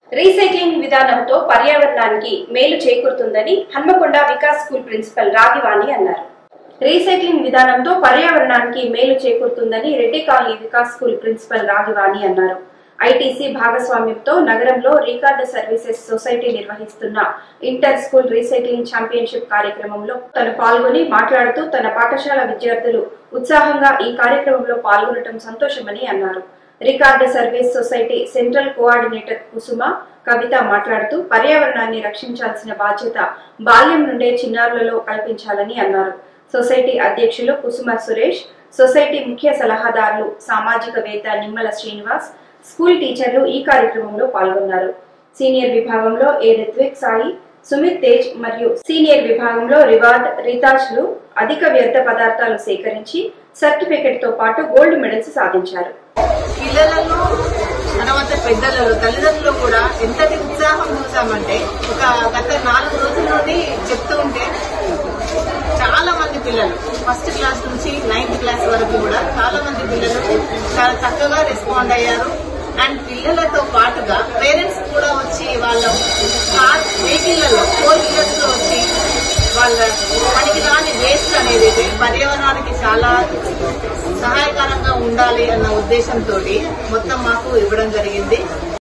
Recycling విధానంతో పర్యావరణానికి మేలు చేకూరుతుందని హన్మకొండ వికాస్ స్కూల్ ప్రిన్సిపల్ రాగివాణి అన్నారు. రీసైక్లింగ్ విధానంతో పర్యావరణానికి మేలు చేకూరుతుందని Reddy colony Vikas school principal Ragivani అన్నారు. ఐటీసీ భాగస్వామ్యంతో నగరంలో రికార్డ్ సర్వీసెస్ సొసైటీ నిర్వహిస్తున్న ఇంటర్ స్కూల్ రీసైక్లింగ్ ఛాంపియన్షిప్ కార్యక్రమంలో తను పాల్గొని మాట్లాడుతూ తన పాఠశాల విద్యార్థులు ఉత్సాహంగా ఈ కార్యక్రమంలో పాల్గొనడం సంతోషమని అన్నారు. Record service society central coordinator Kusuma Kavitha మాట్లాడుతూ పర్యావరణాన్ని రక్షించాల్సిన బాధ్యత బాల్యం నుండే చిన్నారులలో కల్పించాలని అన్నారు. సొసైటీ అధ్యక్షులు కుసుమ సురేష్, సొసైటీ ముఖ్య సలహాదారులు సామాజికవేత్త నిమ్మల శ్రీనివాస్, స్కూల్ టీచర్లు ఈ కార్యక్రమంలో పాల్గొన్నారు. సీనియర్ విభాగంలో ఏ రిత్విక్ సాయి, సుమిత్ తేజ్ మరియు సీనియర్ విభాగంలో రివార్డ్ రితాజ్లు అధిక వ్యర్థ పదార్థాలు సేకరించి సర్టిఫికెట్ తో పాటు గోల్డ్ మెడల్స్ సాధించారు. పిల్లలలో తర్వాత పెద్దలలో తల్లిదండ్రులు కూడా ఎంతటి ఉత్సాహం చూసామంటే గత 4 రోజుల నుండి చెప్తూ ఉంటే చాలా మంది పిల్లలు ఫస్ట్ క్లాస్ నుంచి 9th క్లాస్ వరకు కూడా చాలా మంది పిల్లలు చాలా చక్కగా రెస్పాండ్ అయ్యారు. అండ్ పిల్లలతో పాటుగా పేరెంట్స్ కూడా వచ్చి వాళ్ళ వెహికల్లలో 4 వీలర్స్ లో వచ్చి వాళ్ళ పనికి రాని వేస్ట్ అనేది పర్యావరణానికి చాలా సహాయకరంగా ఉండాలి అన్న ఉద్దేశంతో మొత్తం మాకు ఇవ్వడం జరిగింది.